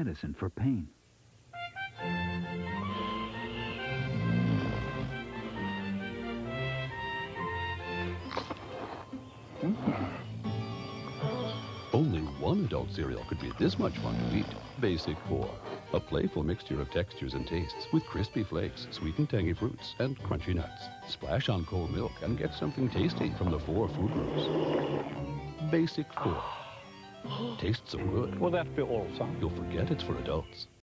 medicine for pain. Only one adult cereal could be this much fun to eat. Basic 4. A playful mixture of textures and tastes with crispy flakes, sweet and tangy fruits, and crunchy nuts. Splash on cold milk and get something tasty from the 4 food groups. Basic 4. Tastes so good, Will that be all, son? you'll forget it's for adults.